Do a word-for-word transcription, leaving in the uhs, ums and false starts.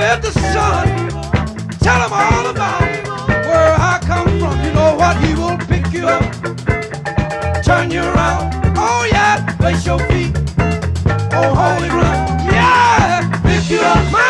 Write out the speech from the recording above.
with the sun. Tell him all about where I come from. You know what? He will pick you up, turn you around. Oh yeah, place your feet on holy ground. Yeah, pick you up, my